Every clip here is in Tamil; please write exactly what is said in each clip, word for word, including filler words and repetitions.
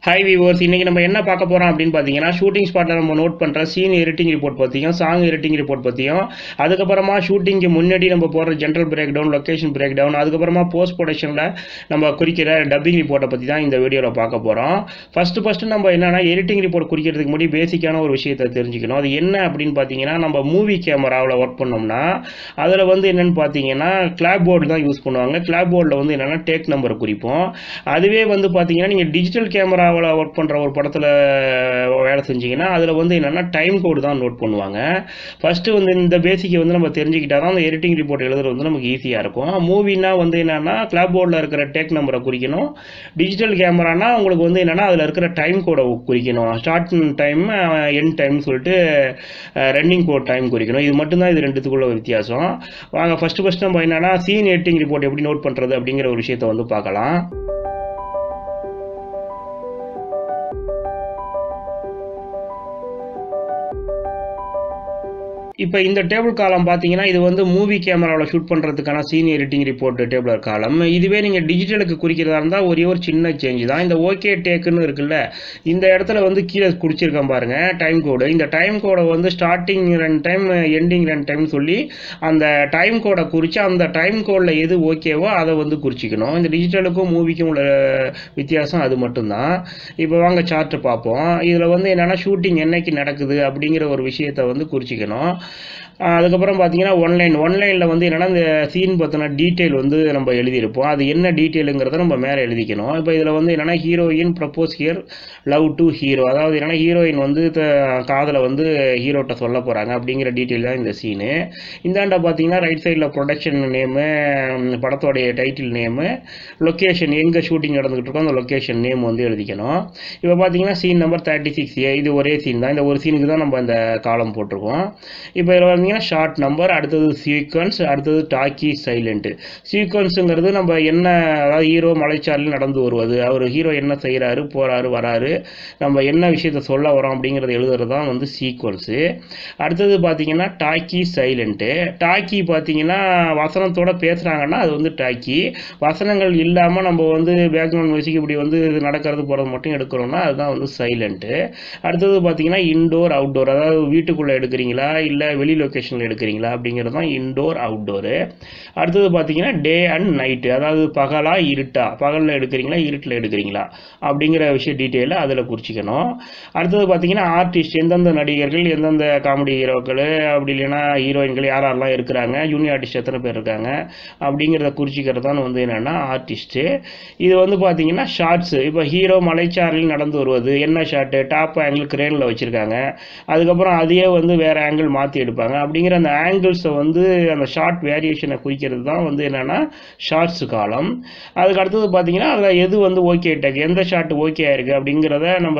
ஹாய் வியூவர்ஸ், இன்னைக்கு நம்ம என்ன பார்க்க போறோம் அப்படின்னு பார்த்தீங்கன்னா, ஷூட்டிங் ஸ்பாட்ல நம்ம நோட் பண்ற சீன் எடிட்டிங் ரிப்போர்ட் பத்தியும், சாங் எடிட்டிங் ரிப்போர்ட் பத்தியும், அதுக்கப்புறமா ஷூட்டிங்க்கு முன்னாடி நம்ம போடுற general breakdown, location breakdown, அதுக்கப்புறமா போஸ்ட் ப்ரொடக்ஷன்ல நம்ம குறிக்கிற டப்பிங் ரிப்போர்ட்டை பத்தி தான் இந்த வீடியோவில் பார்க்க போறோம். ஃபர்ஸ்ட் ஃபர்ஸ்ட் நம்ம என்னன்னா எடிட்டிங் ரிப்போர்ட் குறிக்கிறதுக்கு முன்னாடி பேசிக்கான ஒரு விஷயத்தை தெரிஞ்சுக்கணும். அது என்ன அப்படின்னு பார்த்தீங்கன்னா, நம்ம மூவி கேமராவில் ஒர்க் பண்ணோம்னா அதில் வந்து என்னன்னு பார்த்தீங்கன்னா கிளாப் போர்டு தான் யூஸ் பண்ணுவாங்க. கிளாப் போர்டில் வந்து என்னன்னா டேக் நம்பரை குறிப்போம். அதுவே வந்து பார்த்தீங்கன்னா நீங்கள் டிஜிட்டல் கேமரா ஒர்க் பண்ணுற ஒரு படத்தில் வேலை செஞ்சீங்கன்னா அதில் வந்து என்னென்னா டைம் கோடு தான் நோட் பண்ணுவாங்க. ஃபஸ்ட்டு வந்து இந்த பேசிக்கை வந்து நம்ம தெரிஞ்சுக்கிட்டா தான் அந்த எடிட்டிங் ரிப்போர்ட் எழுதுறது வந்து நமக்கு ஈஸியாக இருக்கும். மூவினா வந்து என்னென்னா கிளாப் போர்டில் இருக்கிற டேக் நம்பரை குறிக்கணும். டிஜிட்டல் கேமரானா உங்களுக்கு வந்து என்னென்னா அதில் இருக்கிற டைம் கோடை குறிக்கணும். ஸ்டார்ட் டைம் எண்ட் டைம் சொல்லிட்டு ரன்னிங் கோட் டைம் குறிக்கணும். இது மட்டும்தான் இது ரெண்டுத்துக்குள்ள வித்தியாசம். வாங்க ஃபஸ்ட்டு ஃபஸ்ட்டு நம்ம என்னென்னா சீன் எடிட்டிங் ரிப்போர்ட் எப்படி நோட் பண்ணுறது அப்படிங்கிற ஒரு விஷயத்தை வந்து பார்க்கலாம். இப்போ இந்த டேபிள் காலம் பார்த்தீங்கன்னா இது வந்து மூவி கேமராவில் ஷூட் பண்ணுறதுக்கான சீன் எடிட்டிங் ரிப்போர்ட் டேபிள் காலம். இதுவே நீங்கள் டிஜிட்டலுக்கு குறிக்கிறதா இருந்தால் ஒரே ஒரு சின்ன சேஞ்ச் தான். இந்த ஓகே டேக்குன்னு இருக்குல்ல, இந்த இடத்துல வந்து கீழே குறிச்சிருக்கேன் பாருங்க டைம் கோடு. இந்த டைம் கோடை வந்து ஸ்டார்டிங் ரெண்டு டைம் எண்டிங் ரெண்டு டைம் சொல்லி அந்த டைம் கோடை குறித்து அந்த டைம் கோடில் எது ஓகேவோ அதை வந்து குறிச்சிக்கணும். இந்த டிஜிட்டலுக்கும் மூவிக்கும் உள்ள வித்தியாசம் அது மட்டும்தான். இப்போ வாங்க சார்ட்டு பார்ப்போம். இதில் வந்து என்னென்னா ஷூட்டிங் என்னைக்கு நடக்குது அப்படிங்கிற ஒரு விஷயத்தை வந்து குறிச்சிக்கணும். அதுக்கப்புறம் பார்த்தீங்கன்னா ஒன்லைன் ஒன்லைனில் வந்து என்னென்னா இந்த சீன் பற்றின டீட்டெயில் வந்து நம்ம எழுதியிருப்போம். அது என்ன டீட்டெயிலுங்கிறத நம்ம மேலே எழுதிக்கணும். இப்போ இதில் வந்து என்னென்னா heroine propose here love to hero, அதாவது என்னென்னா ஹீரோயின் வந்து காதலை வந்து ஹீரோட்ட சொல்ல போகிறாங்க அப்படிங்கிற டீட்டெயில் தான் இந்த சீனு. இந்தாண்ட பார்த்தீங்கன்னா ரைட் சைடில் ப்ரொடக்ஷன் நேமு, படத்தோடைய டைட்டில் நேமு, லொக்கேஷன் எங்கே ஷூட்டிங் நடந்துகிட்டு இருக்கோ அந்த லொக்கேஷன் நேம் வந்து எழுதிக்கணும். இப்போ பார்த்தீங்கன்னா scene number thirty six A, இது ஒரே சீன் தான். இந்த ஒரு சீனுக்கு தான் நம்ம இந்த காலம் போட்டிருக்கோம். இப்போ இதில் பார்த்தீங்கன்னா ஷார்ட் நம்பர், அடுத்தது சீக்வன்ஸ், அடுத்தது டாக்கி சைலண்ட்டு. சீக்வன்ஸுங்கிறது நம்ம என்ன, அதாவது ஹீரோ மலைச்சாரலில் நடந்து வருவது, அவர் ஹீரோ என்ன செய்கிறாரு போகிறாரு வராரு, நம்ம என்ன விஷயத்த சொல்ல வரோம் அப்படிங்கிறத எழுதுறது தான் வந்து சீக்வன்ஸு. அடுத்தது பார்த்தீங்கன்னா டாக்கி சைலண்ட்டு. டாக்கி பார்த்தீங்கன்னா வசனத்தோட பேசுகிறாங்கன்னா அது வந்து டாக்கி. வசனங்கள் இல்லாமல் நம்ம வந்து பேக்ரவுண்ட் மியூசிக் இப்படி வந்து நடக்கிறது போகிறது மட்டும் எடுக்கிறோம்னா அதுதான் வந்து சைலண்ட்டு. அடுத்தது பார்த்தீங்கன்னா இன்டோர் அவுட்டோர், அதாவது வீட்டுக்குள்ளே எடுக்கிறீங்களா இல்லை வெளி லொக்கேஷனில் எடுக்கிறீங்களா அப்படிங்கிறது தான் இன்டோர் அவுட்டோரு. அடுத்தது பார்த்தீங்கன்னா டே அண்ட் நைட்டு, அதாவது பகலா இருட்டா, பகலில் எடுக்கிறீங்களா இருட்டில் எடுக்கிறீங்களா அப்படிங்கிற விஷயம் டீட்டெயிலை அதில் குறிச்சிக்கணும். அடுத்தது பார்த்தீங்கன்னா ஆர்டிஸ்ட், எந்தெந்த நடிகர்கள் எந்தெந்த காமெடி ஹீரோக்கள் அப்படி இல்லைன்னா ஹீரோயின்கள் யார் யாரெல்லாம் இருக்கிறாங்க, ஜூனியர் ஆர்டிஸ்ட் எத்தனை பேர் இருக்காங்க அப்படிங்கிறத குறிச்சிக்கிறது தான் வந்து என்னென்னா ஆர்டிஸ்ட்டு. இது வந்து பார்த்தீங்கன்னா ஷார்ட்ஸு. இப்போ ஹீரோ மலைச்சாரலில் நடந்து வருவது என்ன ஷார்ட்டு, டாப் ஆங்கிள் கிரேனில் வச்சுருக்காங்க, அதுக்கப்புறம் அதையே வந்து வேறு ஆங்கிள் மாற்றி எடுப்பாங்க அப்படிங்கிற அந்த ஆங்கிள்ஸை வந்து அந்த ஷார்ட் வேரியேஷனை குறிக்கிறது தான் வந்து என்னென்னா ஷார்ட்ஸு காலம். அதுக்கு அடுத்தது பார்த்தீங்கன்னா அதில் எது வந்து ஓகே டேக், எந்த ஷார்ட் ஓகே ஆயிருக்கு அப்படிங்கிறத நம்ம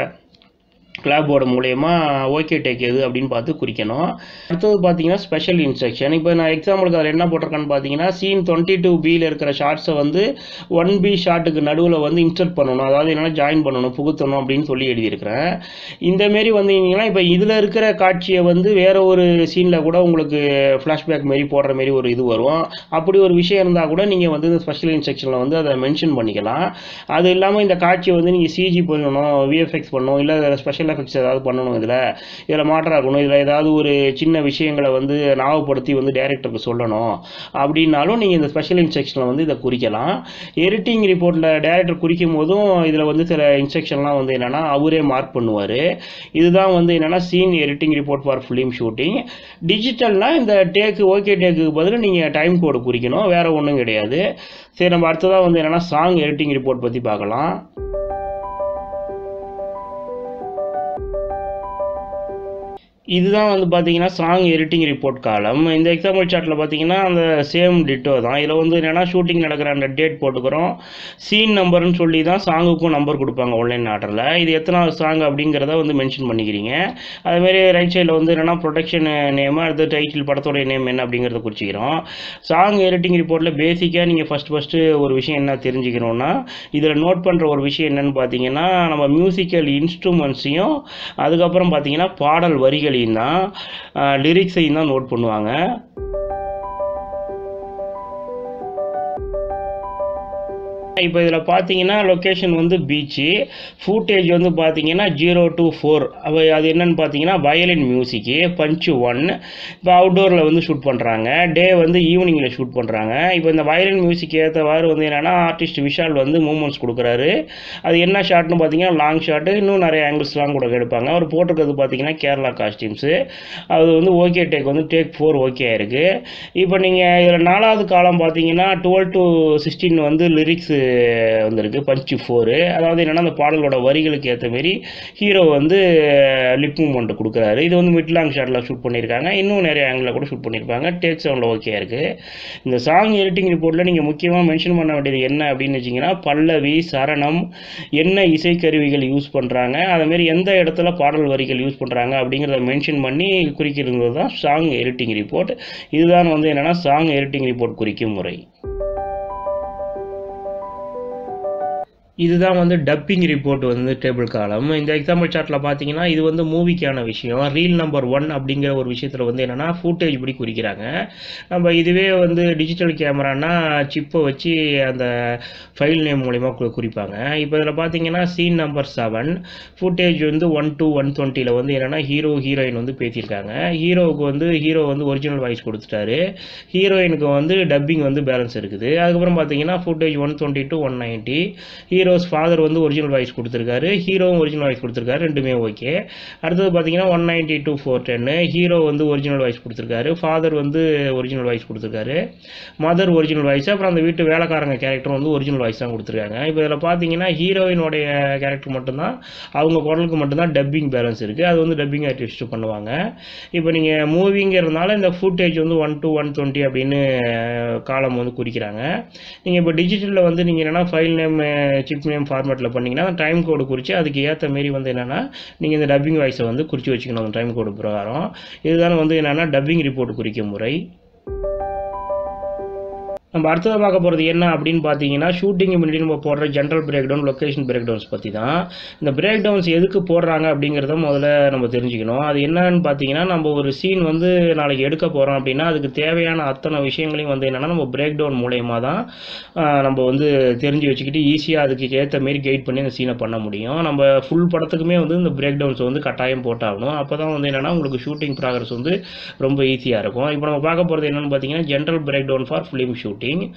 கிளாப் போர்டு மூலயமா ஓகே டேக் எது அப்படின்னு பார்த்து குறிக்கணும். அடுத்தது பார்த்தீங்கன்னா ஸ்பெஷல் இன்ஸ்ட்ரக்ஷன். இப்போ நான் எக்ஸாம்பிளுக்கு அதில் என்ன போட்டிருக்கேன்னு பார்த்தீங்கன்னா சீன் டுவெண்ட்டி டூ பியில் இருக்கிற ஷார்ட்ஸை வந்து ஒன் பி ஷார்ட்டுக்கு நடுவில் வந்து இன்சர்ட் பண்ணணும், அதாவது என்னென்னா ஜாயின் பண்ணணும், புகுத்தணும் அப்படின்னு சொல்லி எழுதியிருக்கிறேன். இந்தமாரி வந்தீங்கன்னா இப்போ இதில் இருக்கிற காட்சியை வந்து வேறு ஒரு சீனில் கூட உங்களுக்கு ஃப்ளாஷ்பேக் மாரி போடுற மாரி ஒரு இது வரும். அப்படி ஒரு விஷயம் இருந்தால் கூட நீங்கள் வந்து இந்த ஸ்பெஷல் இன்ஸ்ட்ரக்ஷனில் வந்து அதை மென்ஷன் பண்ணிக்கலாம். அது இல்லாமல் இந்த காட்சியை வந்து நீங்கள் சிஜி பண்ணணும், விஎஃப்எக்ஸ் பண்ணணும், இல்லை ஸ்பெஷல் எஃபெக்ட்ஸ் ஏதாவது பண்ணணும், இதில் இதில் மாற்றம் இருக்கணும், இதில் ஏதாவது ஒரு சின்ன விஷயங்களை வந்து ஞாபகப்படுத்தி வந்து டைரக்டருக்கு சொல்லணும் அப்படின்னாலும் நீங்கள் இந்த ஸ்பெஷல் இன்ஸ்ட்ரக்ஷனில் வந்து இதை குறிக்கலாம். எடிட்டிங் ரிப்போர்ட்டில் டைரக்டர் குறிக்கும் போதும் இதில் வந்து சில இன்ஸ்ட்ரக்ஷன்லாம் வந்து என்னென்னா அவரே மார்க் பண்ணுவார். இதுதான் வந்து என்னென்னா scene editing report for film shooting. டிஜிட்டல்னால் இந்த டேக்கு ஓகே டேக்கு பதில் நீங்கள் டைம் கோடு குறிக்கணும், வேறு ஒன்றும் கிடையாது. சரி, நம்ம அடுத்ததாக வந்து என்னென்னா சாங் எடிட்டிங் ரிப்போர்ட் பற்றி பார்க்கலாம். இதுதான் வந்து பார்த்தீங்கன்னா சாங் எடிட்டிங் ரிப்போர்ட் காலம். இந்த எக்ஸாம்பிள் சார்ட்டில் பார்த்தீங்கன்னா அந்த சேம் டிட்டோ தான். இதில் வந்து என்னென்னா ஷூட்டிங் நடக்கிற அந்த டேட் போட்டுக்கிறோம், சீன் நம்பர்னு சொல்லி தான் சாங்குக்கும் நம்பர் கொடுப்பாங்க ஆன்லைன் ஆர்டரில். இது எத்தனாவது சாங் அப்படிங்கிறத வந்து மென்ஷன் பண்ணிக்கிறீங்க. அதுமாரி ரைட் சைடில் வந்து என்னென்னா ப்ரொடக்ஷன் நேமு, அடுத்த டைட்டில் படத்தோடைய நேம் என்ன அப்படிங்கிறத குறிச்சிக்கிறோம். சாங் எடிட்டிங் ரிப்போர்ட்டில் பேசிக்காக நீங்கள் ஃபஸ்ட் ஃபஸ்ட்டு ஒரு விஷயம் என்ன தெரிஞ்சுக்கணுன்னா, இதில் நோட் பண்ணுற ஒரு விஷயம் என்னென்னு பார்த்தீங்கன்னா நம்ம மியூசிக்கல் இன்ஸ்ட்ருமெண்ட்ஸையும் அதுக்கப்புறம் பார்த்தீங்கன்னா பாடல் வரிகள் தான் லிரிக்ஸையும் தான் நோட் பண்ணுவாங்க. இப்போ இதில் பார்த்தீங்கன்னா லொக்கேஷன் வந்து பீச்சு, ஃபூட்டேஜ் வந்து பார்த்தீங்கன்னா ஜீரோ டூ ஃபோர் அப்போ அது என்னென்னு பார்த்தீங்கன்னா வயலின் மியூசிக்கு பஞ்சு ஒன். இப்போ அவுட்டோரில் வந்து ஷூட் பண்ணுறாங்க, டே வந்து ஈவினிங்கில் ஷூட் பண்ணுறாங்க. இப்போ இந்த வயலின் மியூசிக் ஏற்றவாறு வந்து என்னென்னா ஆர்டிஸ்ட் விஷால் வந்து மூமெண்ட்ஸ் கொடுக்குறாரு. அது என்ன ஷாட்னு பார்த்தீங்கன்னா லாங் ஷாட்டு, இன்னும் நிறைய ஆங்கிள்ஸ்லாம் கூட எடுப்பாங்க. அவர் போட்டிருக்கிறது பார்த்தீங்கன்னா கேரளா காஸ்டியூம்ஸு. அது வந்து ஓகே டேக் வந்து டேக் ஃபோர் ஓகே ஆயிருக்கு. இப்போ நீங்கள் இதில் நாலாவது காலம் பார்த்தீங்கன்னா டுவெல் டு சிக்ஸ்டீன் வந்து லிரிக்ஸு வந்திருக்கு பஞ்சு ஃபோரு. அதாவது என்னென்னா அந்த பாடலோட வரிகளுக்கு ஏற்ற மாரி ஹீரோ வந்து லிப் மூமெண்ட் கொடுக்குறாரு. இது வந்து மிட் லாங் ஷாட்டில் ஷூட் பண்ணியிருக்காங்க, இன்னும் நிறைய ஆங்கிளில் கூட ஷூட் பண்ணியிருப்பாங்க. டேக் சவுண்டில் ஓகே இருக்குது. இந்த சாங் எடிட்டிங் ரிப்போர்ட்டில் நீங்கள் முக்கியமாக மென்ஷன் பண்ண வேண்டியது என்ன அப்படின்னு வச்சிங்கன்னா பல்லவி, சரணம், என்ன இசைக்கருவிகள் யூஸ் பண்ணுறாங்க, அதுமாரி எந்த இடத்துல பாடல் வரிகள் யூஸ் பண்ணுறாங்க அப்படிங்கிறத மென்ஷன் பண்ணி குறிக்கிறது தான் சாங் எடிட்டிங் ரிப்போர்ட். இதுதான் வந்து என்னென்னா சாங் எடிட்டிங் ரிப்போர்ட் குறிக்கும் முறை. இதுதான் வந்து டப்பிங் ரிப்போர்ட் வந்து டேபிள் காலம். இந்த எக்ஸாம்பிள் சார்ட்டில் பார்த்தீங்கன்னா இது வந்து மூவிக்கான விஷயம். ரீல் நம்பர் ஒன் அப்படிங்கிற ஒரு விஷயத்தில் வந்து என்னென்னா ஃபூட்டேஜ் படி குறிக்கிறாங்க. நம்ம இதுவே வந்து டிஜிட்டல் கேமரானா சிப்பை வச்சு அந்த ஃபைல் நேம் மூலிமா குறிப்பாங்க. இப்போ இதில் பார்த்தீங்கன்னா சீன் நம்பர் செவன் ஃபூட்டேஜ் வந்து ஒன் டூ ஒன் டுவெண்ட்டியில் வந்து என்னென்னா ஹீரோ ஹீரோயின் வந்து பேசியிருக்காங்க. ஹீரோவுக்கு வந்து ஹீரோ வந்து ஒரிஜினல் வாய்ஸ் கொடுத்துட்டாரு, ஹீரோயினுக்கு வந்து டப்பிங் வந்து பேலன்ஸ் இருக்குது. அதுக்கப்புறம் பார்த்தீங்கன்னா footage one twenty two one ninety hero's father வந்து ஒரிஜினல் வாய்ஸ் கொடுத்துருக்காரு, ஹீரோவும் ஒரிஜினல் வாய்ஸ் கொடுத்துருக்காரு, ரெண்டுமே ஓகே. அடுத்தது பார்த்தீங்கன்னா one ninety two four ten hero வந்து ஒரிஜினல் வாய்ஸ் கொடுத்துருக்காரு, ஃபாதர் வந்து ஒரிஜினல் வாய்ஸ் கொடுத்துருக்காரு, மதர் ஒரிஜினல் வாய்ஸ், அப்புறம் அந்த வீட்டு வேலைக்காரங்க கேரக்டர் வந்து ஒரிஜினல் வாய்ஸ் தான் கொடுத்துருக்காங்க. இப்போ இதில் பார்த்தீங்கன்னா ஹீரோயினுடைய கேரக்டர் மட்டும்தான், அவங்க குரலுக்கு மட்டும்தான் டப்பிங் பேலன்ஸ் இருக்குது. அது வந்து டப்பிங் ஆர்டிஸ்ட் பண்ணுவாங்க. இப்போ நீங்கள் மூவிங்கிறதுனால இந்த ஃபுட்டேஜ் வந்து ஒன் டூ ஒன் டுவெண்ட்டி அப்படின்னு காலம் வந்து குறிக்கிறாங்க. நீங்கள் இப்போ டிஜிட்டலில் வந்து நீங்கள் என்னென்னா ஃபைல் நேம் சிப் நேம் ஃபார்மேட்டில் பண்ணிங்கன்னா அந்த டைம் கோடு குறித்து அதுக்கு ஏற்ற மாரி வந்து என்னென்னா நீங்கள் இந்த டப்பிங் வாய்ஸை வந்து குறித்து வச்சுக்கணும் அந்த டைம் கோடு பிரகாரம். இதுதான் வந்து என்னென்னா டப்பிங் ரிப்போர்ட் குறிக்கும் முறை. நம்ம அடுத்ததாக பார்க்க போகிறது என்ன அப்படின்னு பார்த்தீங்கன்னா ஷூட்டிங் முன்னாடி நம்ம போடுற general breakdown, location breakdowns பற்றி தான். இந்த பிரேக் டவுன்ஸ் எதுக்கு போடுறாங்க அப்படிங்கிறத முதல்ல நம்ம தெரிஞ்சுக்கணும். அது என்னன்னு பார்த்தீங்கன்னா நம்ம ஒரு சீன் வந்து நாளைக்கு எடுக்க போகிறோம் அப்படின்னா அதுக்கு தேவையான அத்தனை விஷயங்களையும் வந்து என்னென்னா நம்ம பிரேக் டவுன் மூலயமா தான் நம்ம வந்து தெரிஞ்சு வச்சுக்கிட்டு ஈஸியாக அதுக்கு ஏற்ற மாரி கைட் பண்ணி அந்த சீனை பண்ண முடியும். நம்ம ஃபுல் படத்துக்குமே வந்து இந்த பிரேக் டவுன்ஸ் வந்து கட்டாயம் போட்டாகணும். அப்போ தான் வந்து என்னென்னா உங்களுக்கு ஷூட்டிங் ப்ராக்ரஸ் வந்து ரொம்ப ஈஸியாக இருக்கும். இப்போ நம்ம பார்க்க போகிறது என்னென்னு பார்த்தீங்கன்னா general breakdown for film shooting.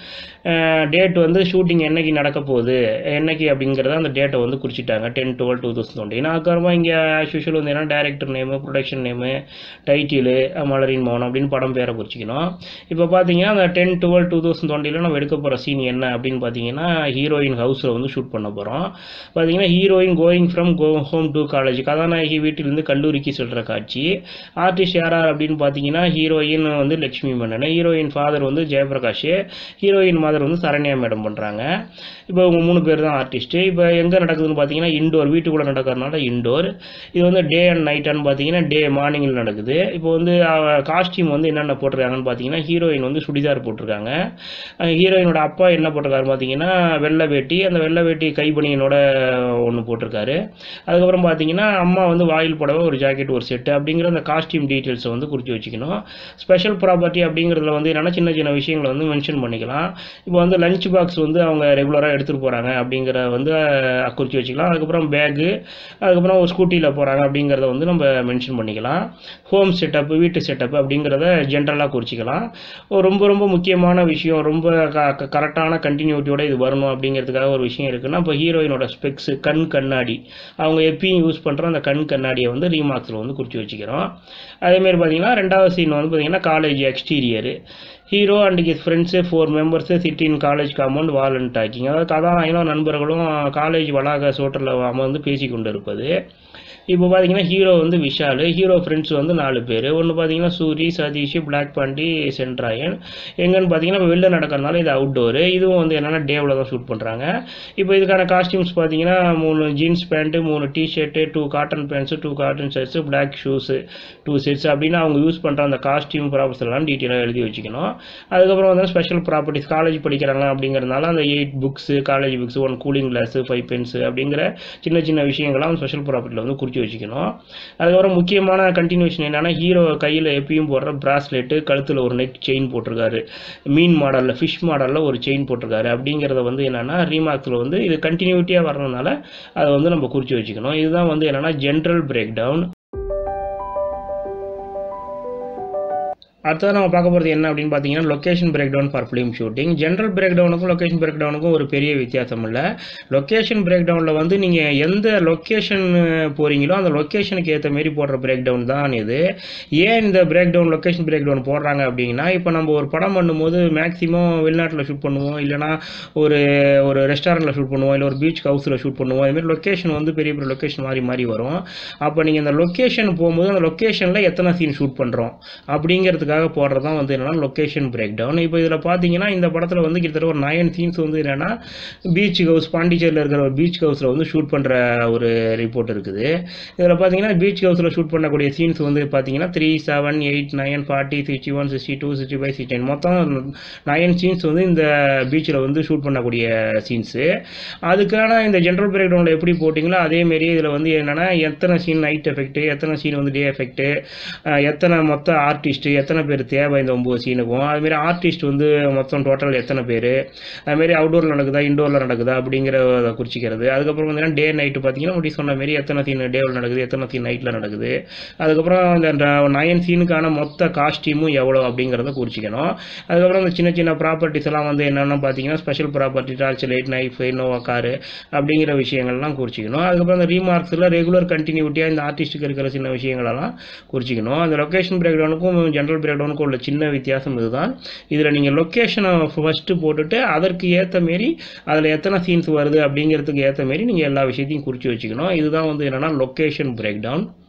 Date வந்து ஷூட்டிங் என்னைக்கு நடக்க போகுது என்னைக்கு அப்படிங்கிறத அந்த டேட்டை வந்து குறிச்சிட்டாங்க ten twelve two thousand twenty. அதுக்கப்புறமா இங்கே ஆஸ் யூஷுவல் வந்து என்ன director name, production name, title, Malarin Mounam அப்படின்னு படம் பேரை குறிச்சிக்கணும். இப்போ பார்த்தீங்கன்னா அந்த டென் டுவெல் டூ தௌசண்ட் டுவெண்ட்டியில் நம்ம எடுக்க போகிற சீன் என்ன அப்படின்னு பார்த்தீங்கன்னா ஹீரோயின் ஹவுஸில் வந்து ஷூட் பண்ண போகிறோம். பார்த்தீங்கன்னா heroine going from go home to college, கதாநாயகி வீட்டிலிருந்து கல்லூரிக்கு செல்கிற காட்சி. ஆர்டிஸ்ட் யாரா அப்படின்னு பார்த்தீங்கன்னா ஹீரோயின் வந்து லட்சுமி மேனன், ஹீரோயின் ஃபாதர் வந்து ஜெயபிரகாஷ், ஹீரோயின் மதர் வந்து சரண்யா மேடம் பண்ணுறாங்க. இப்போ இவங்க மூணு பேர் தான் ஆர்டிஸ்ட்டு. இப்போ எங்கே நடக்குதுன்னு பார்த்தீங்கன்னா இண்டோர், வீட்டுக்குள்ளே நடக்கிறதுனால இண்டோர். இது வந்து டே அண்ட் நைட்டான்னு பார்த்தீங்கன்னா டே மார்னிங்கில் நடக்குது. இப்போ வந்து காஸ்டியூம் வந்து என்னென்ன போட்டிருக்காங்கன்னு பார்த்தீங்கன்னா ஹீரோயின் வந்து சுடிதார் போட்டிருக்காங்க. ஹீரோயினோட அப்பா என்ன போட்டிருக்காரு பார்த்தீங்கன்னா வெள்ளை வேட்டி, அந்த வெள்ளை வேட்டி கைபனியனோட ஒன்று போட்டிருக்காரு. அதுக்கப்புறம் பார்த்தீங்கன்னா அம்மா வந்து வாயில் புடவை, ஒரு ஜாக்கெட், ஒரு செட்டு அப்படிங்கிற அந்த காஸ்டியூம் டீட்டெயில்ஸை வந்து குறித்து வச்சுக்கணும். ஸ்பெஷல் ப்ராப்பர்ட்டி அப்படிங்கிறதுல வந்து என்னென்னா சின்ன சின்ன விஷயங்களை வந்து மென்ஷன் பண்ணிக்கலாம். இப்போ வந்து லஞ்ச் பாக்ஸ் வந்து அவங்க ரெகுலராக எடுத்துகிட்டு போகிறாங்க அப்படிங்கிற வந்து குறித்து வச்சுக்கலாம். அதுக்கப்புறம் பேகு, அதுக்கப்புறம் ஒரு ஸ்கூட்டியில் போகிறாங்க அப்படிங்கிறத வந்து நம்ம மென்ஷன் பண்ணிக்கலாம். ஹோம் செட்டப், வீட்டு செட்டப் அப்படிங்கிறத ஜென்ரலாக குறிச்சிக்கலாம். ரொம்ப ரொம்ப முக்கியமான விஷயம், ரொம்ப க கரெக்டான கண்டினியூட்டியோட இது வரணும் அப்படிங்கிறதுக்காக ஒரு விஷயம் இருக்குன்னா இப்போ ஹீரோயினோட ஸ்பெக்ஸு, கண் கண்ணாடி, அவங்க எப்பயும் யூஸ் பண்ணுற அந்த கண் கண்ணாடியை வந்து ரீமார்க்ஸில் வந்து குறித்து வச்சுக்கிறோம். அதேமாரி பார்த்தீங்கன்னா ரெண்டாவது சீன் வந்து பார்த்தீங்கன்னா college exterior. Hero and his friends four members sit in college compound wall and talking. அதாவது கதாநாயகனும் நண்பர்களும் காலேஜ் வளாக சோட்டரில் அமர்ந்து பேசி கொண்டு இருப்பது. இப்போ பார்த்தீங்கன்னா ஹீரோ வந்து விஷால், ஹீரோ ஃப்ரெண்ட்ஸ் வந்து நாலு பேர். ஒன்று பார்த்தீங்கன்னா சூரி, சதீஷ், பிளாக் பாண்டி, சென்ட்ராயன். எங்கன்னு பார்த்தீங்கன்னா இப்போ வெளில நடக்கிறதுனால இது அவுட்டோரு. இதுவும் வந்து என்னென்னா டேவில் தான் ஷூட் பண்ணுறாங்க. இப்போ இதுக்கான காஸ்டியூம்ஸ் பார்த்தீங்கன்னா மூணு ஜீன்ஸ் பேண்ட்டு, மூணு T-shirt, two cotton pants, two cotton shirts, black shoes, two sets அப்படின்னு அவங்க யூஸ் பண்ணுற அந்த காஸ்டியூம் ப்ராப்பர்ஸ் எல்லாம் டீட்டெயிலாக எழுதி வச்சுக்கணும். அதுக்கப்புறம் வந்து ஸ்பெஷல் ப்ராப்பர்ட்டிஸ், காலேஜ் படிக்கிறாங்க அப்படிங்கிறதுனால அந்த eight books, college books, one cooling glass, five pens அப்படிங்கிற சின்ன சின்ன விஷயங்கள்லாம் ஸ்பெஷல் ப்ராப்பர்ட்டியில் வந்து குறித்து குறித்து வச்சுக்கணும். அதுக்கப்புறம் முக்கியமான கண்டினியூஷன் என்னென்னா, ஹீரோ கையில் எப்பயும் போடுற பிராஸ்லெட்டு, கழுத்தில் ஒரு நெக் செயின் போட்டிருக்காரு, மீன் மாடலில் ஃபிஷ் மாடலில் ஒரு செயின் போட்டிருக்காரு. அப்படிங்கிறத வந்து என்னென்னா ரீமார்க்ஸில் வந்து இது கண்டினியூட்டியாக வர்றதுனால அதை வந்து நம்ம குறித்து வச்சுக்கணும். இதுதான் வந்து என்னென்னா ஜென்ரல் பிரேக் டவுன். அடுத்தது நம்ம பார்க்க போகிறது என்ன அப்படின்னு பார்த்தீங்கன்னா, location breakdown for film shooting. General பிரேக் டவுனுக்கும் லொக்கேஷன் பிரேக் டவுனுக்கும் ஒரு பெரிய வித்தியாசம் இல்லை. லொக்கேஷன் பிரேக் டவுனில் வந்து நீங்கள் எந்த லொக்கேஷன் போகிறீங்களோ அந்த லொக்கேஷனுக்கு ஏற்ற மாரி போடுற பிரேக் டவுன் தான் இது. ஏன் இந்த breakdown location breakdown போடுறாங்க அப்படின்னா, இப்போ நம்ம ஒரு படம் பண்ணும்போது மேக்ஸிமம் வெளிநாட்டில் ஷூட் பண்ணுவோம், இல்லைனா ஒரு ஒரு ரெஸ்டாரண்ட்டில் ஷூட் பண்ணுவோம், இல்லை ஒரு பீச் ஹவுஸில் ஷூட் பண்ணுவோம். அதுமாதிரி லொக்கேஷன் வந்து பெரிய பெரிய லொக்கேஷன் மாறி மாறி வரும். அப்போ நீங்கள் இந்த லொக்கேஷன் போகும்போது அந்த லொக்கேஷனில் எத்தனை சீன் ஷூட் பண்ணுறோம் அப்படிங்கிறதுக்காக போடுறது தான் வந்து என்னன்னா லொக்கேஷன் பிரேக் டவுன். இப்போ இதில் பார்த்தீங்கன்னா இந்த படத்தில் வந்து கிட்டத்தட்ட ஒரு நைன் சீன்ஸ் வந்து என்னென்னா பீச் ஹவுஸ், பாண்டிச்சேரியில் இருக்கிற ஒரு பீச் ஹவுஸில் வந்து ஷூட் பண்ணுற ஒரு ரிப்போர்ட் இருக்குது. இதில் பார்த்தீங்கன்னா பீச் ஹவுஸில் ஷூட் பண்ணக்கூடிய சீன்ஸ் வந்து பார்த்தீங்கன்னா three seven eight nine forty sixty one sixty two sixty five sixty nine மொத்தம் நைன் சீன்ஸ் வந்து இந்த பீச்சில் வந்து ஷூட் பண்ணக்கூடிய சீன்ஸு. அதுக்கான இந்த ஜென்ரல் பிரேக் டவுனில் எப்படி போட்டிங்களோ அதேமாரி இதில் வந்து என்னென்னா எத்தனை சீன் நைட் எஃபெக்ட்டு, எத்தனை சீன் வந்து டே எஃபெக்ட்டு, எத்தனை மொத்த ஆர்டிஸ்ட்டு, எத்தனை பேர் தேவை இந்த ஒம்பது சீனுக்கும், அதுமாரி ஆர்டிஸ்ட் வந்து மொத்தம் டோட்டல் எத்தனை பேர், அதுமாரி அவுட்டோரில் நடக்குதா இன்டோரில் நடக்குதா அப்படிங்கிறத குறிச்சிக்கிறது. அதுக்கப்புறம் வந்து டே நைட்டு பார்த்தீங்கன்னா முடி சொன்ன மாரி எத்தனை சீன் டேவில் நடக்குது, எத்தனை சீன் நைட்டில் நடக்குது. அதுக்கப்புறம் இந்த நயன் சீனுக்கான மொத்த காஸ்டியூமும் எவ்வளோ அப்படிங்கிறத குறிச்சிக்கணும். அதுக்கப்புறம் இந்த சின்ன சின்ன ப்ராப்பர்ட்டிஸ் எல்லாம் வந்து என்னென்னு பார்த்தீங்கன்னா special property, torch light, knife, Innova car அப்படிங்கிற விஷயங்கள்லாம் குறிச்சிக்கணும். அதுக்கப்புறம் இந்த ரீமார்க்ஸில் ரெகுலர் கண்டினியூட்டியாக இந்த ஆர்டிஸ்ட்டுக்கு இருக்கிற சின்ன விஷயங்களெல்லாம் குறிச்சிக்கணும். அந்த லொக்கேஷன் பிரேக் டவுனுக்கும் ஜென்ரல் பிரேக் டவுனுக்கும் உள்ள சின்ன வித்தியாசம் இதுதான். இதில் நீங்கள் லொக்கேஷனை ஃபஸ்ட்டு போட்டுட்டு அதற்கு ஏற்ற மாரி அதில் எத்தனை சீன்ஸ் வருது அப்படிங்கிறதுக்கு ஏற்ற மாரி நீங்கள் எல்லா விஷயத்தையும் குறித்து வச்சுக்கணும். இதுதான் வந்து என்னென்னா லொக்கேஷன் பிரேக் டவுன்.